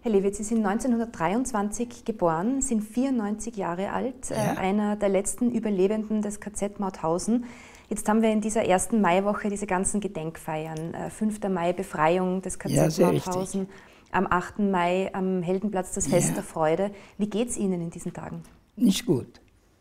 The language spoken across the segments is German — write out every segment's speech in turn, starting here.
Herr Lewitz, Sie sind 1923 geboren, sind 94 Jahre alt, einer der letzten Überlebenden des KZ Mauthausen. Jetzt haben wir in dieser ersten Maiwoche diese ganzen Gedenkfeiern. 5. Mai, Befreiung des KZ Mauthausen, richtig. Am 8. Mai am Heldenplatz das Fest der Freude. Wie geht es Ihnen in diesen Tagen? Nicht gut.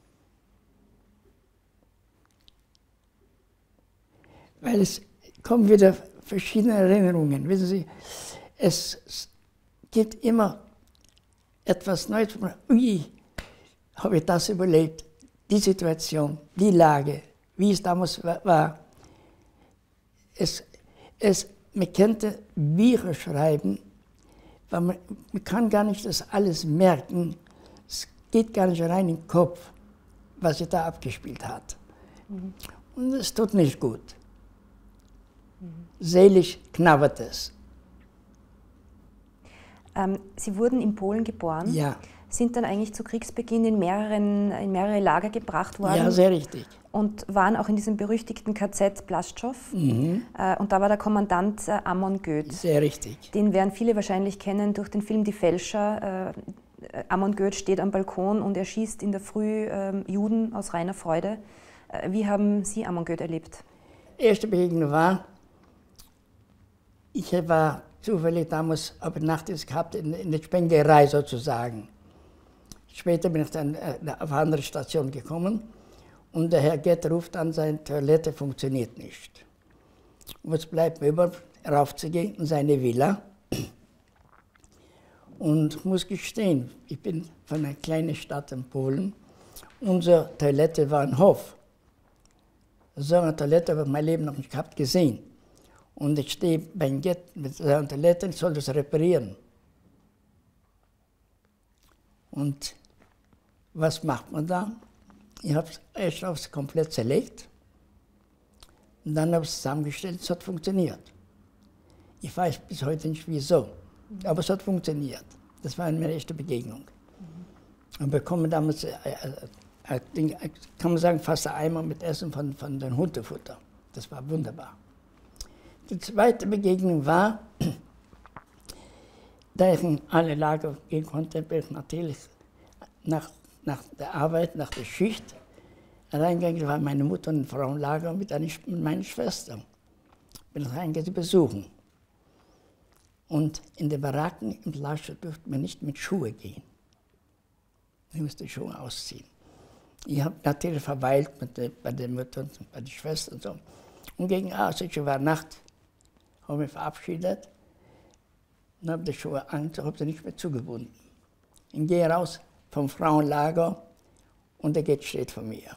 Weil es kommen wieder verschiedene Erinnerungen. Wissen Sie, es gibt immer etwas Neues. Ui, habe ich das überlebt? Die Situation, die Lage, wie es damals war. Man könnte Bücher schreiben, weil man kann gar nicht das alles merken. Es geht gar nicht rein in den Kopf, was sich da abgespielt hat. Mhm. Und es tut nicht gut. Seelisch knabbert es. Sie wurden in Polen geboren, sind dann eigentlich zu Kriegsbeginn in mehrere Lager gebracht worden. Ja, sehr richtig. Und waren auch in diesem berüchtigten KZ Blaschow. Und da war der Kommandant Amon Göth. Sehr richtig. Den werden viele wahrscheinlich kennen durch den Film Die Fälscher. Amon Göth steht am Balkon und erschießt in der Früh Juden aus reiner Freude. Wie haben Sie Amon Göth erlebt? Die erste Begegnung war, ich war zufällig damals, aber Nachtdienst gehabt in der Spengerei sozusagen. Später bin ich dann auf eine andere Station gekommen und der Herr Gett ruft an, seine Toilette funktioniert nicht. Was bleibt mir über, raufzugehen in seine Villa. Und ich muss gestehen, ich bin von einer kleinen Stadt in Polen. Unsere Toilette war ein Hof. So eine Toilette habe ich mein Leben noch nicht gehabt gesehen. Und ich stehe beim Gett mit seiner Toilette und soll das reparieren. Und was macht man da? Ich habe es erst komplett zerlegt und dann habe ich es zusammengestellt, es hat funktioniert. Ich weiß bis heute nicht wieso, aber es hat funktioniert. Das war meine erste Begegnung. Und bekomme damals, kann man sagen, fast ein Eimer mit Essen von dem Hundefutter. Das war wunderbar. Die zweite Begegnung war, da ich in alle Lager gehen konnte, bin ich natürlich nach der Arbeit, nach der Schicht reingegangen. Da war meine Mutter im Frauenlager mit meiner Schwester. Bin ich reingegangen, sie besuchen. Und in den Baracken im Lager durfte man nicht mit Schuhe gehen. Ich musste Schuhe ausziehen. Ich habe natürlich verweilt bei der Mutter und bei der Schwester und so. Und gegen 8 war Nacht, habe mich verabschiedet und habe die Schuhe angezogen, habe sie nicht mehr zugebunden. Ich gehe raus vom Frauenlager und der Gett steht vor mir.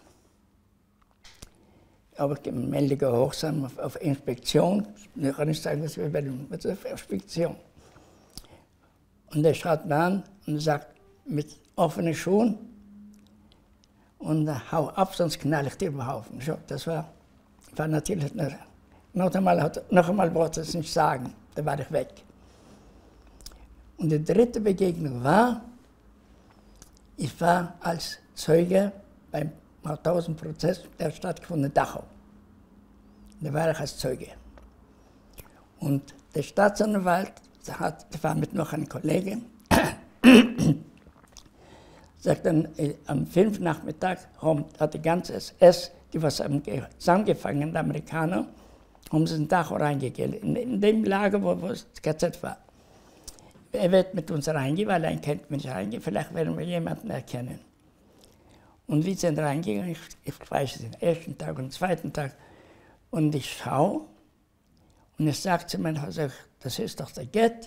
Aber ich melde gehorsam auf Inspektion. Ich kann nicht sagen, was wir bei der Inspektion. Und er schaut mir an und sagt mit offenen Schuhen und hau ab, sonst knall ich dir über den Haufen. Das war natürlich noch einmal wollte ich es nicht sagen, da war ich weg. Und die dritte Begegnung war, ich war als Zeuge beim Mauthausen-Prozess, der stattgefunden in Dachau. Da war ich als Zeuge. Und der Staatsanwalt, der war mit noch einem Kollegen, sagt dann, am 5. Nachmittag hat die ganze SS, die was zusammengefangen, die Amerikaner, haben sie in Dachau reingegeben, in dem Lager, wo das KZ war. Er wird mit uns reingehen, weil er kennt mich reingehen, vielleicht werden wir jemanden erkennen. Und wir sind reingegangen, ich weiß den ersten Tag und den zweiten Tag, und ich schaue, und ich sage zu meinem Vater, das ist doch der Gett.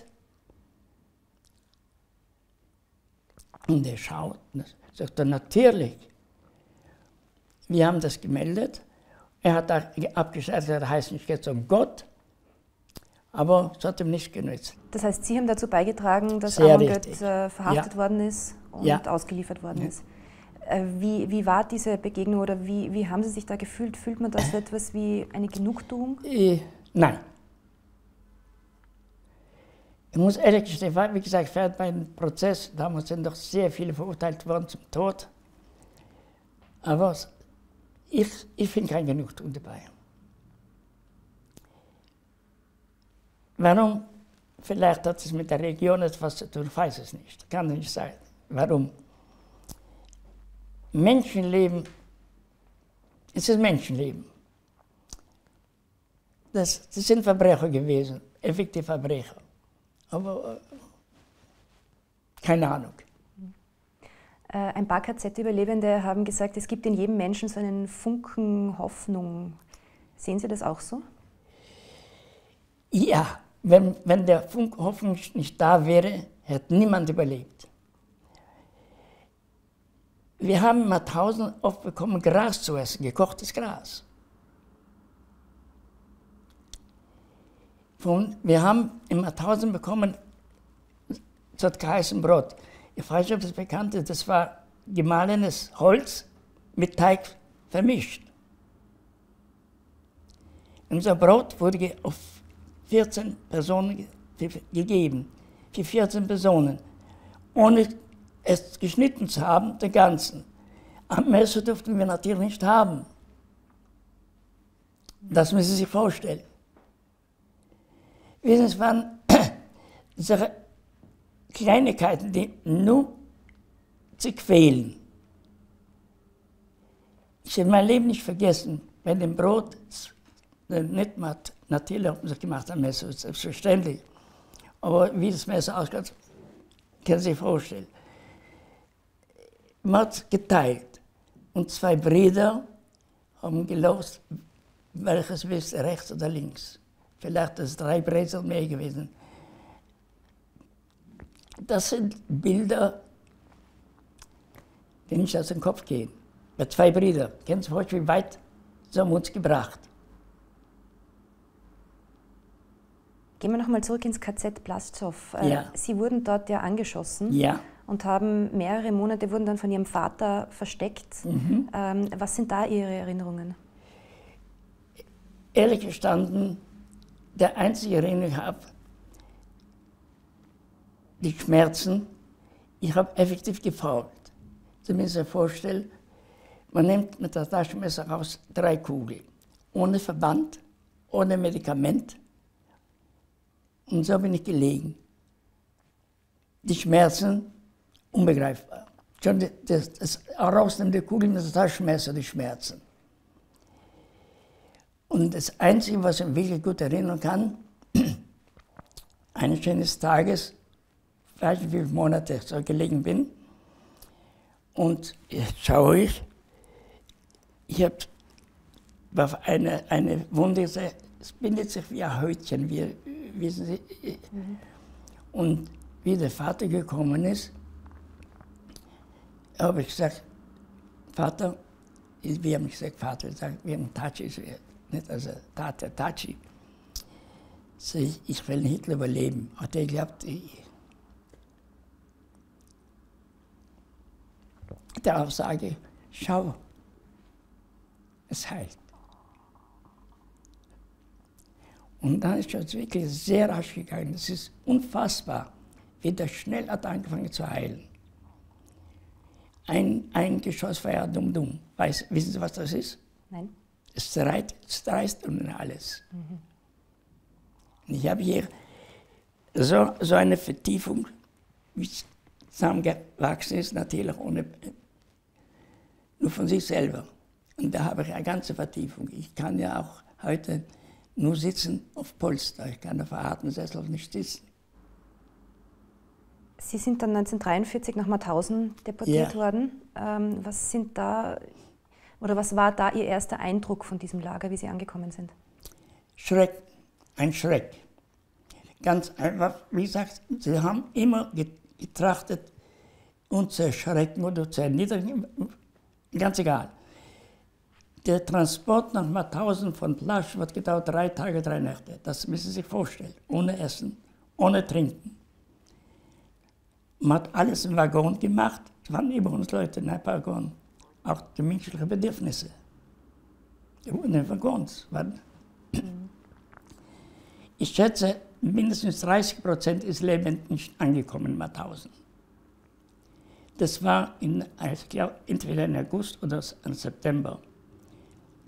Und er schaut, und sagt, natürlich. Wir haben das gemeldet. Er hat abgeschlossen, er heißt nicht jetzt um Gott, aber es hat ihm nicht genützt. Das heißt, Sie haben dazu beigetragen, dass Amon Göth verhaftet worden ist und ausgeliefert worden ist. Wie war diese Begegnung oder wie haben Sie sich da gefühlt? Fühlt man das etwas wie eine Genugtuung? Nein. Ich muss ehrlich gestehen, wie gesagt, beim Prozess, damals sind doch sehr viele verurteilt worden zum Tod. Aber ich finde keine Genugtuung dabei. Warum? Vielleicht hat es mit der Region etwas zu tun, ich weiß es nicht. Kann nicht sein. Warum? Menschenleben, es ist Menschenleben. Das sind Verbrecher gewesen, effektive Verbrecher. Aber keine Ahnung. Ein paar KZ-Überlebende haben gesagt, es gibt in jedem Menschen so einen Funken Hoffnung. Sehen Sie das auch so? Ja, wenn der Funken Hoffnung nicht da wäre, hätte niemand überlebt. Wir haben in Mauthausen oft bekommen, Gras zu essen, gekochtes Gras. Wir haben in Mauthausen bekommen, das hat geheißen Brot. Ich weiß nicht, ob das bekannt ist, das war gemahlenes Holz mit Teig vermischt. Unser Brot wurde auf 14 Personen gegeben, für 14 Personen, ohne es geschnitten zu haben, den ganzen. Am Messer durften wir natürlich nicht haben. Das müssen Sie sich vorstellen. Es waren solche Kleinigkeiten, die nur zu quälen. Ich habe mein Leben nicht vergessen, wenn dem Brot nicht natürlich haben sie gemacht am Messer, selbstverständlich. Aber wie das Messer ausschaut, können Sie sich vorstellen. Man hat geteilt und zwei Brüder haben gelost, welches willst du, rechts oder links. Vielleicht ist 3 Brezel mehr gewesen. Das sind Bilder, die nicht aus dem Kopf gehen. Bei 2 Brüdern, kennen Sie sich, wie weit sie haben uns gebracht. Gehen wir nochmal zurück ins KZ Plaszow. Ja. Sie wurden dort ja angeschossen. Ja. Und haben mehrere Monate, wurden dann von Ihrem Vater versteckt. Mhm. Was sind da Ihre Erinnerungen? Ehrlich gestanden, der einzige Erinnerung ich habe, die Schmerzen, ich habe effektiv gefolgt. Sie müssen sich vorstellen, man nimmt mit der Taschenmesser raus 3 Kugeln, ohne Verband, ohne Medikament. Und so bin ich gelegen. Die Schmerzen, unbegreifbar. Schon das Rausnehmen der Kugel mit der Taschenmesser, die Schmerzen. Und das Einzige, was ich mich wirklich gut erinnern kann, eines schönen Tages, ich weiß nicht, wie viele Monate ich so gelegen bin, und jetzt schaue ich habe auf eine Wunde gesehen, es bindet sich wie ein Häutchen, wissen Sie. Und wie der Vater gekommen ist, habe ich gesagt, Vater, wir haben nicht gesagt Vater, wir haben Tachi, nicht also Tachi. Ich will Hitler überleben. Hat er geglaubt, der Aussage, schau, es heilt. Und dann ist es wirklich sehr rasch gegangen. Es ist unfassbar, wie das schnell hat angefangen zu heilen. Ein Geschoss war ja dumm. Wissen Sie, was das ist? Nein. Es zerreißt und alles. Mhm. Und ich habe hier so eine Vertiefung, wie zusammengewachsen ist, natürlich nur von sich selber. Und da habe ich eine ganze Vertiefung. Ich kann ja auch heute nur sitzen auf Polster. Ich kann auf einem harten Sessel nicht sitzen. Sie sind dann 1943 nach Mauthausen deportiert worden. Was war da Ihr erster Eindruck von diesem Lager, wie Sie angekommen sind? Schreck, ein Schreck. Ganz einfach, wie gesagt, sie haben immer getrachtet, uns zu erschrecken oder zu erniedrigen, ganz egal. Der Transport nach Mauthausen von Plasch hat gedauert 3 Tage, 3 Nächte. Das müssen Sie sich vorstellen. Ohne Essen, ohne Trinken. Man hat alles im Waggon gemacht. Es waren über uns Leute in einem Waggon. Auch die menschlichen Bedürfnisse. In den Waggons. Ich schätze, mindestens 30% ist lebend nicht angekommen in Mauthausen. Das war ich glaube, entweder im August oder im September.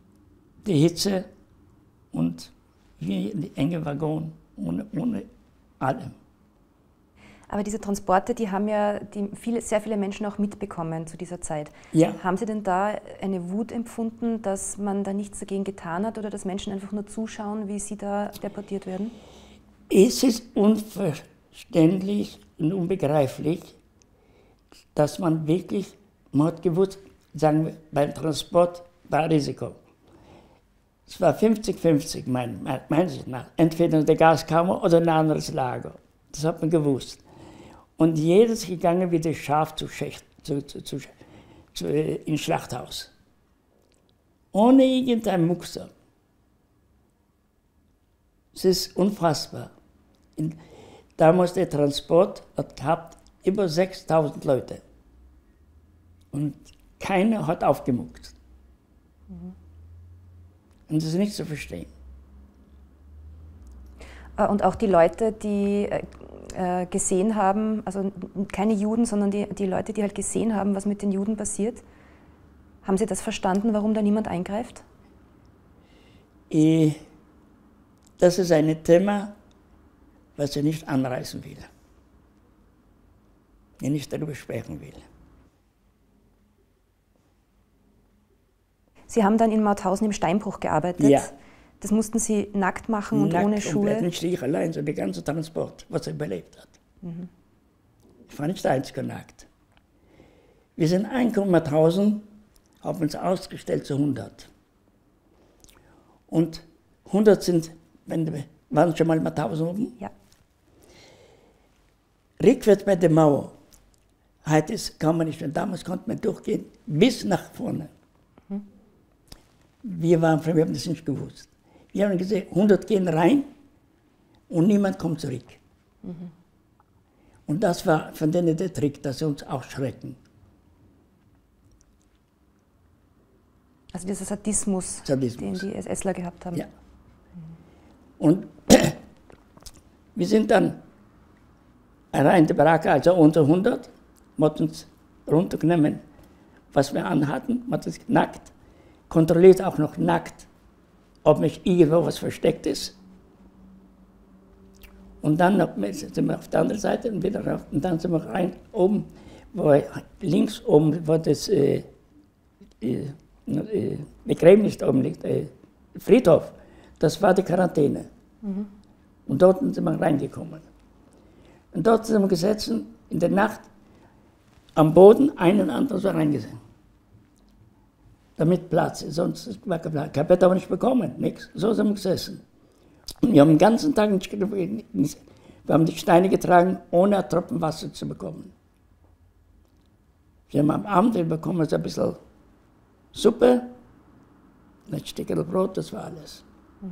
Die Hitze und wie in die enge Waggon, ohne allem. Aber diese Transporte, die haben ja sehr viele Menschen auch mitbekommen zu dieser Zeit. Ja. Haben Sie denn da eine Wut empfunden, dass man da nichts dagegen getan hat oder dass Menschen einfach nur zuschauen, wie sie da deportiert werden? Es ist unverständlich und unbegreiflich, dass man wirklich, man hat gewusst, sagen wir, beim Transport war Risiko. Es war 50-50, meiner Sicht nach. Entweder in der Gaskammer oder in ein anderes Lager. Das hat man gewusst. Und jedes gegangen wie das Schaf ins Schlachthaus. Ohne irgendein Muckser. Es ist unfassbar. Damals der Transport hat gehabt über 6000 Leute. Und keiner hat aufgemuckt. Und das ist nicht zu verstehen. Und auch die Leute, die gesehen haben, also keine Juden, sondern die Leute, die halt gesehen haben, was mit den Juden passiert, haben Sie das verstanden, warum da niemand eingreift? Das ist ein Thema, was ich nicht anreißen will. Ich nicht darüber sprechen will. Sie haben dann in Mauthausen im Steinbruch gearbeitet. Ja. Das mussten Sie nackt machen und ohne Schuhe? Nicht ich allein, sondern der ganze Transport, was er überlebt hat. Ich war nicht der Einzige nackt. Wir sind eingekommen, Mauthausen, haben uns ausgestellt zu 100. Und 100 waren schon mal Mauthausen oben? Ja. Rückwärts bei der Mauer, heute kann man nicht mehr, damals konnte man durchgehen, bis nach vorne. Wir haben das nicht gewusst. Wir haben gesehen, 100 gehen rein und niemand kommt zurück. Und das war von denen der Trick, dass sie uns ausschrecken. Also dieser Sadismus, den die SSler gehabt haben. Ja. Und wir sind dann rein in die Baracke, also unter 100, haben uns runtergenommen, was wir anhatten, haben uns nackt, kontrolliert auch noch nackt, ob nicht irgendwo was versteckt ist. Und dann sind wir auf der anderen Seite und wieder rauf. Und dann sind wir rein oben, links oben, wo das Begräbnis da oben liegt, Friedhof, das war die Quarantäne. Und dort sind wir reingekommen. Und dort sind wir gesessen, in der Nacht, am Boden, einen und anderen so reingesessen. Damit Platz ist, sonst war kein Platz. Kein Bett haben wir nicht bekommen, nichts. So sind wir gesessen. Und wir haben den ganzen Tag wir haben die Steine getragen, ohne einen Tropfen Wasser zu bekommen. Wir haben am Abend bekommen so ein bisschen Suppe, ein Stückchen Brot, das war alles.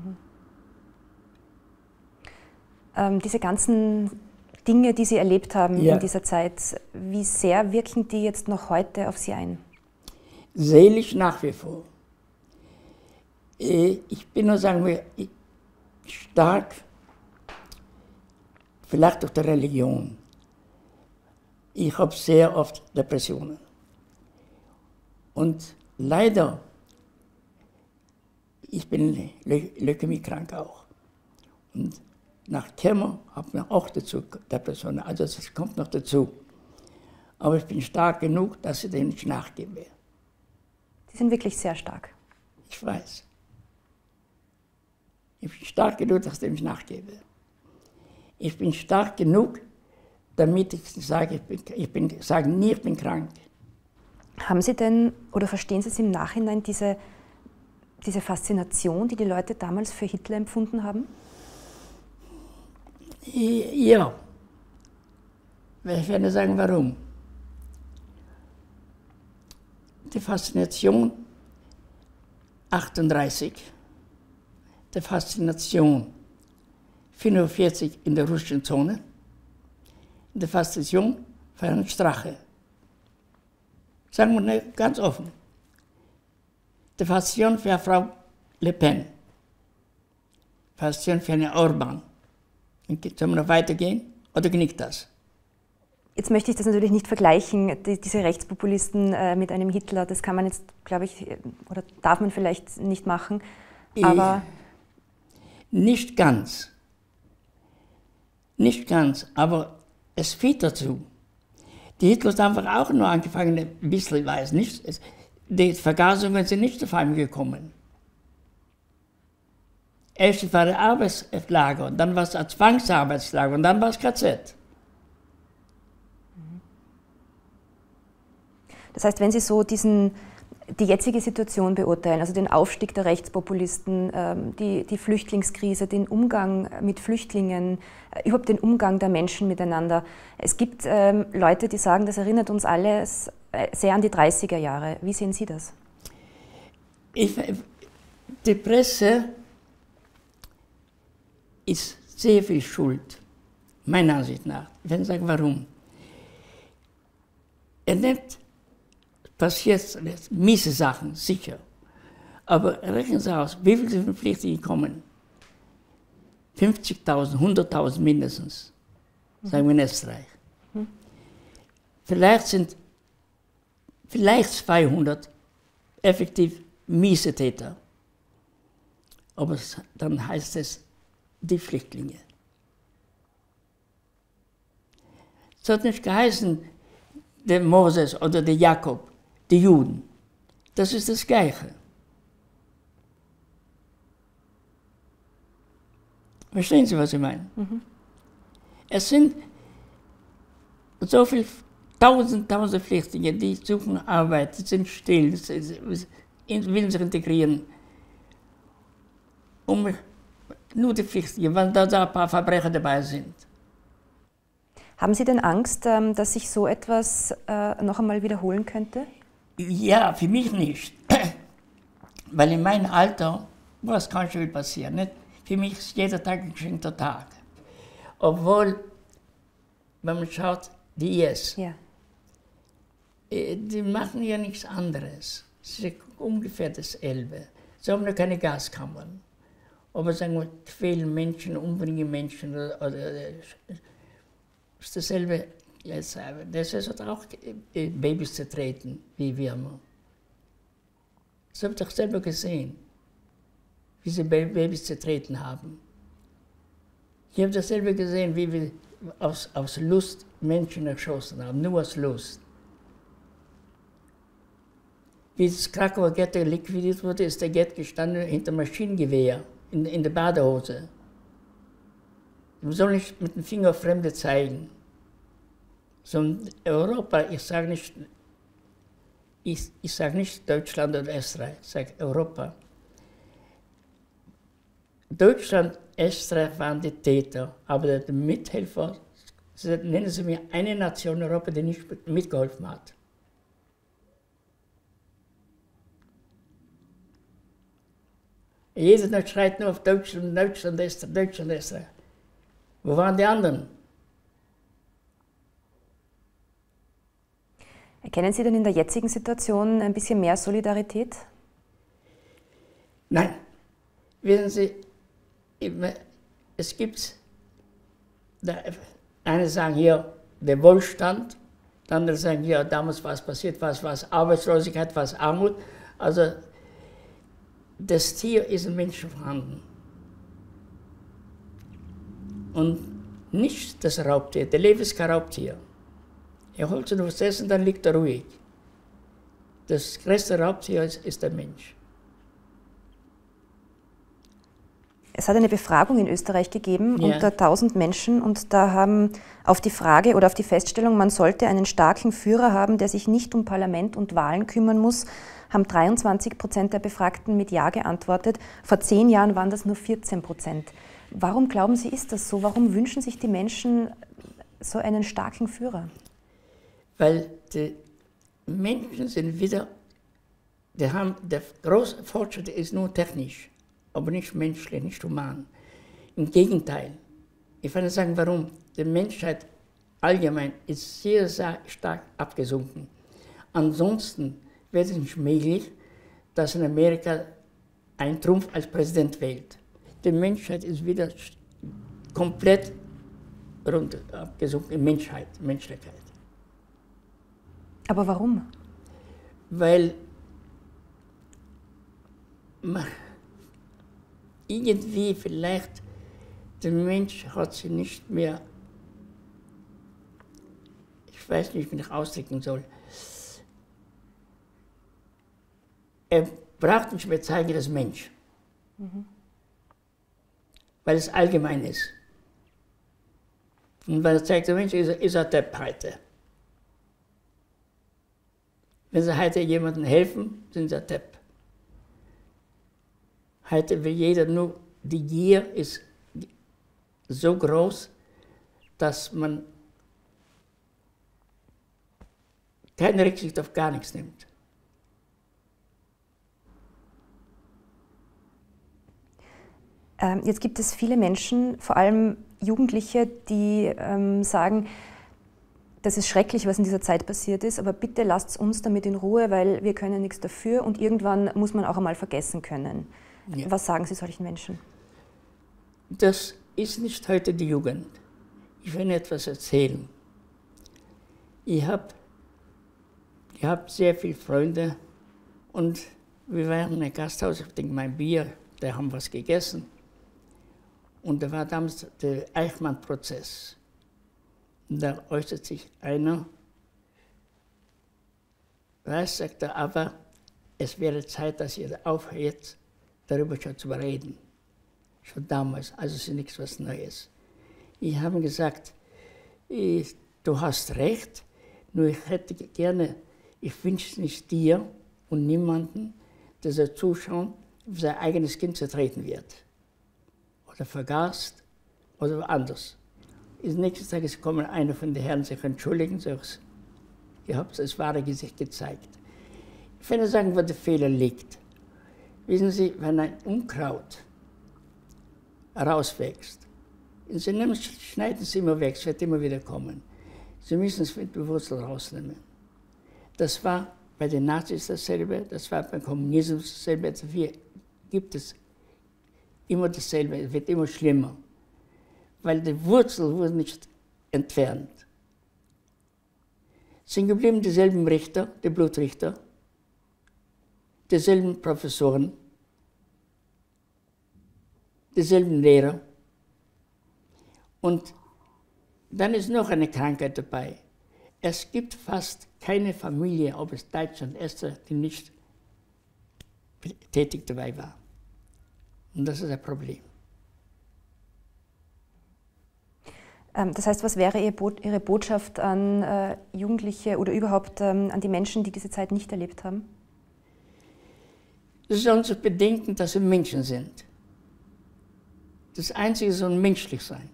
Diese ganzen Dinge, die Sie erlebt haben Ja. in dieser Zeit, wie sehr wirken die jetzt noch heute auf Sie ein? Seelisch nach wie vor. Ich bin nur, sagen wir, stark, vielleicht durch die Religion. Ich habe sehr oft Depressionen. Und leider, ich bin leukämiekrank auch. Und nach Chemo hat man auch dazu Depressionen, also das kommt noch dazu. Aber ich bin stark genug, dass ich dem nicht nachgebe. Sie sind wirklich sehr stark. Ich weiß. Ich bin stark genug, dass ich dem nicht nachgebe. Ich bin stark genug, damit ich sage, ich bin krank. Haben Sie denn, oder verstehen Sie es im Nachhinein, diese Faszination, die die Leute damals für Hitler empfunden haben? Ja. Ich werde sagen, warum. Die Faszination 38, die Faszination 45 in der russischen Zone, die Faszination für einen Strache. Sagen wir ganz offen. Die Faszination für Frau Le Pen, die Faszination für einen Orban. Sollen wir noch weitergehen oder genügt das? Jetzt möchte ich das natürlich nicht vergleichen, diese Rechtspopulisten mit einem Hitler. Das kann man jetzt, glaube ich, oder darf man vielleicht nicht machen. Aber nicht ganz. Nicht ganz, aber es führt dazu. Die Hitler hat einfach auch nur angefangen, ein bisschen, ich weiß nicht, die Vergasungen sind nicht auf einmal gekommen. Erst war das Arbeitslager, und dann war es ein Zwangsarbeitslager und dann war es KZ. Das heißt, wenn Sie so die jetzige Situation beurteilen, also den Aufstieg der Rechtspopulisten, die Flüchtlingskrise, den Umgang mit Flüchtlingen, überhaupt den Umgang der Menschen miteinander. Es gibt Leute, die sagen, das erinnert uns alle sehr an die 30er Jahre. Wie sehen Sie das? Die Presse ist sehr viel schuld, meiner Ansicht nach. Ich will sagen, warum. Nicht passiert miese Sachen, sicher. Aber rechnen Sie aus, wie viele Flüchtlinge kommen? 50.000, 100.000 mindestens, sagen wir in Österreich. Vielleicht 200 effektiv miese Täter. Aber dann heißt es die Flüchtlinge. Es hat nicht geheißen, der Moses oder der Jakob, die Juden. Das ist das Gleiche. Verstehen Sie, was ich meine? Es sind so viele tausend Flüchtlinge, die suchen Arbeit, die sind still, willen sich integrieren. Nur die Flüchtlinge, weil da ein paar Verbrecher dabei sind. Haben Sie denn Angst, dass sich so etwas noch einmal wiederholen könnte? Ja, für mich nicht. Weil in meinem Alter, was kann schon passieren? Nicht? Für mich ist jeder Tag ein geschenkter Tag. Obwohl, wenn man schaut, die IS, ja. Die machen ja nichts anderes. Es ist ungefähr dasselbe. Sie haben ja keine Gaskammern. Aber sagen wir, quälen Menschen, umbringen Menschen oder ist dasselbe. Jetzt, das ist auch Babys zertreten, wie wir haben. Das habe ich doch selber gesehen, wie sie Babys zertreten haben. Ich habe das selber gesehen, wie wir aus Lust Menschen erschossen haben, nur aus Lust. Wie das Krakauer Ghetto liquidiert wurde, ist der Ghetto gestanden hinter Maschinengewehr, in der Badehose. Man soll nicht mit dem Finger auf Fremde zeigen. So Europa, ich sage nicht Deutschland oder Österreich, ich sage Europa. Deutschland, Österreich waren die Täter, aber die Mithelfer, nennen Sie mir eine Nation in Europa, die nicht mitgeholfen hat. Jeder schreit nur auf Deutschland, Deutschland, Österreich, Deutschland, Österreich. Wo waren die anderen? Erkennen Sie denn in der jetzigen Situation ein bisschen mehr Solidarität? Nein. Wissen Sie, es gibt, eine sagen hier, der Wohlstand, andere sagen hier, damals was passiert, was Arbeitslosigkeit, was Armut. Also das Tier ist im Menschen vorhanden. Und nicht das Raubtier, der Löwe ist kein Raubtier. Er holt sich nur was essen, dann liegt er ruhig. Das größte Raubtier ist der Mensch. Es hat eine Befragung in Österreich gegeben unter 1000 Menschen und da haben auf die Frage oder auf die Feststellung, man sollte einen starken Führer haben, der sich nicht um Parlament und Wahlen kümmern muss, haben 23% der Befragten mit Ja geantwortet. Vor 10 Jahren waren das nur 14%. Warum glauben Sie, ist das so? Warum wünschen sich die Menschen so einen starken Führer? Weil die Menschen sind wieder, der große Fortschritt ist nur technisch, aber nicht menschlich, nicht human. Im Gegenteil. Ich kann sagen, warum. Die Menschheit allgemein ist sehr, sehr stark abgesunken. Ansonsten wäre es nicht möglich, dass in Amerika ein Trump als Präsident wählt. Die Menschheit ist wieder komplett abgesunken in Menschlichkeit. Aber warum? Weil irgendwie vielleicht der Mensch hat sich nicht mehr ich weiß nicht, wie ich ausdrücken soll. Er braucht nicht mehr zeigen als Mensch, weil es allgemein ist. Und wenn er zeigt, der Mensch ist er Depp heute. Wenn sie heute jemandem helfen, sind sie Depp. Heute will jeder nur, die Gier ist so groß, dass man keine Rücksicht auf gar nichts nimmt. Jetzt gibt es viele Menschen, vor allem Jugendliche, die sagen, das ist schrecklich, was in dieser Zeit passiert ist, aber bitte lasst uns damit in Ruhe, weil wir können nichts dafür und irgendwann muss man auch einmal vergessen können. Ja. Was sagen Sie solchen Menschen? Das ist nicht heute die Jugend. Ich will Ihnen etwas erzählen. Ich habe sehr viele Freunde und wir waren in einem Gasthaus, ich trinke mein Bier, da haben was gegessen. Und da war damals der Eichmann-Prozess. Und da äußert sich einer, sagt er, aber es wäre Zeit, dass ihr aufhört, darüber schon zu reden. Schon damals, also es ist nichts was Neues. Ich habe gesagt, du hast recht, nur ich hätte gerne, ich wünsche es nicht dir und niemanden, dass er zuschaut, auf sein eigenes Kind zertreten wird. Oder vergast oder anders. Nächsten Tag kommt einer von den Herren sich entschuldigen, sagt, ihr habt das wahre Gesicht gezeigt. Ich will nur sagen, wo der Fehler liegt. Wissen Sie, wenn ein Unkraut rauswächst, Sie schneiden es immer weg, es wird immer wieder kommen. Sie müssen es mit der Wurzel rausnehmen. Das war bei den Nazis dasselbe, das war beim Kommunismus dasselbe. Dafür gibt es immer dasselbe, es wird immer schlimmer. Weil die Wurzel wurde nicht entfernt. Es sind geblieben dieselben Richter, die Blutrichter, dieselben Professoren, dieselben Lehrer. Und dann ist noch eine Krankheit dabei. Es gibt fast keine Familie, ob es Deutschland ist, die nicht tätig dabei war. Und das ist ein Problem. Das heißt, was wäre Ihre Botschaft an Jugendliche oder überhaupt an die Menschen, die diese Zeit nicht erlebt haben? Sie sollen sich bedenken, dass sie Menschen sind. Das Einzige soll menschlich sein.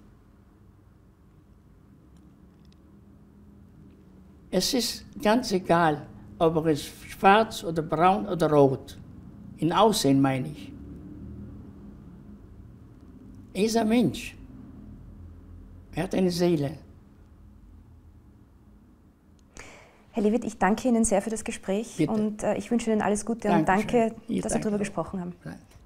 Es ist ganz egal, ob er ist schwarz oder braun oder rot. In Aussehen meine ich. Er ist ein Mensch. Er hat eine Seele. Herr Lewitt, ich danke Ihnen sehr für das Gespräch. Bitte. Und ich wünsche Ihnen alles Gute und danke, dass Sie darüber gesprochen haben. Danke.